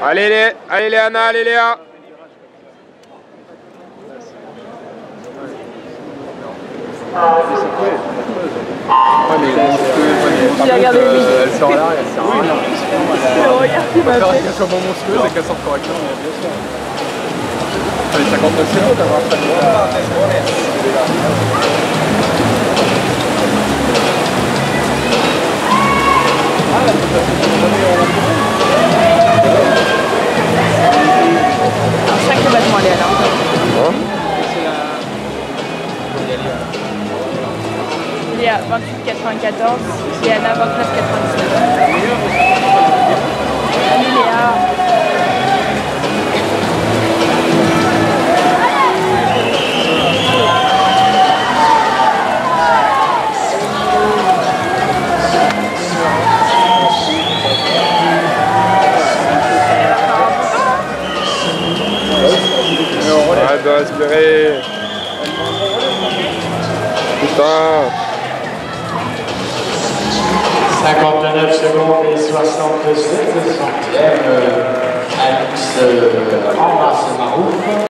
Allez Léana, allez Léa. Ouais, mais regardez, elle sort là, elle sert à rien. Regarde, il m'a fait. Elle soit moins monstrueuse et qu'elle sorte correctement, bien sûr. Allez, 59 kilos, t'as pas de droit. Chaque battement allait à l'heure. Léa 28,94, Léana 29,99. Allez Léa. Arrête de respirer. Putain. 59 secondes et 67 centièmes. Alice embrasse Marouf.